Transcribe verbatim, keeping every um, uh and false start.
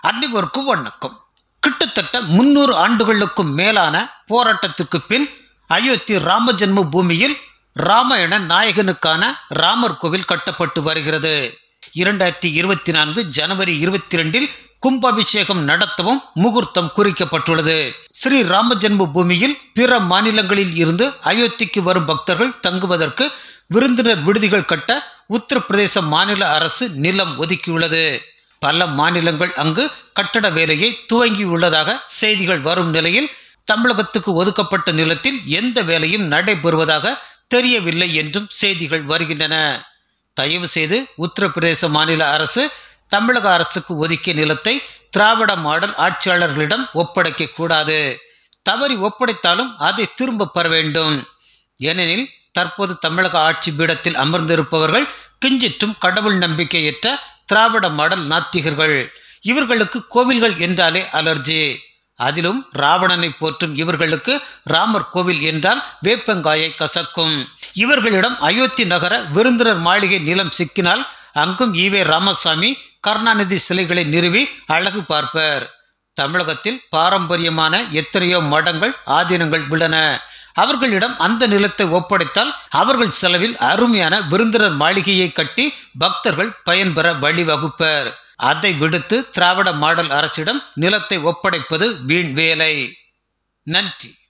அனைவருக்கும் வணக்கம். கிட்டத்தட்ட முன்னூறு ஆண்டுகளுக்கும் மேலான போராட்டத்துக்கு பின் அயோத்தி ராம ஜென்ம பூமியில் ராமாயண நாயகனுக்கான ராமர் கோவில் கட்டப்பட்டு வருகிறது. இரண்டாயிரத்தி இருபத்தி நான்கு ஜனவரி இருபத்தி இரண்டில் கும்பாபிஷேகம் நடத்தவும் முகூர்த்தம் குறிக்கப்பட்டுள்ளது. ஸ்ரீ ராம ஜென்ம பூமியில் பிற மாநிலங்களில் இருந்து அயோத்திக்கு வரும் பக்தர்கள் தங்குவதற்கு விருந்தினர் விடுதிகள் கட்ட உத்தரப்பிரதேச மாநில அரசு நிலம் ஒதுக்கியுள்ளது. பல மாநிலங்கள் அங்கு கட்டட வேலையை துவங்கியுள்ளதாக செய்திகள் வரும் நிலையில் தமிழகத்துக்கு ஒதுக்கப்பட்ட நிலத்தில் எந்த வேலையும் நடைபெறுவதாக தெரியவில்லை என்றும் செய்திகள் வருகின்றன. தயவு செய்து உத்தரப்பிரதேச மாநில அரசு தமிழக அரசுக்கு ஒதுக்கிய நிலத்தை திராவிட மாடல் ஆட்சியாளர்களிடம் ஒப்படைக்க கூடாது. தவறி ஒப்படைத்தாலும் அதை திரும்ப பெற வேண்டும். ஏனெனில் தற்போது தமிழக ஆட்சி பீடத்தில் அமர்ந்திருப்பவர்கள் கிஞ்சிற்றும் கடவுள் நம்பிக்கையற்ற திராவிட மாடல் நாத்திகர்கள். இவர்களுக்கு கோவில்கள் என்றாலே அலர்ஜி. அதிலும் ராவணனை போற்றும் இவர்களுக்கு ராமர் கோவில் என்றால் வேப்பங்காயை கசக்கும். இவர்களிடம் அயோத்தி நகர விருந்தினர் மாளிகை நிலம் சிக்கினால் அங்கும் ஈவே ராமசாமி கருணாநிதி சிலைகளை நிறுவி அழகு பார்ப்பர். தமிழகத்தில் பாரம்பரியமான எத்தனையோ மடங்கள் ஆதீனங்கள் உள்ளன. அவர்களிடம் அந்த நிலத்தை ஒப்படைத்தால் அவர்கள் செலவில் அருமையான விருந்தினர் மாளிகையை கட்டி பக்தர்கள் பயன்பெற வழிவகுப்பர். அதை விடுத்து திராவிட மாடல் அரசிடம் நிலத்தை ஒப்படைப்பது வீண் வேலை. நன்றி.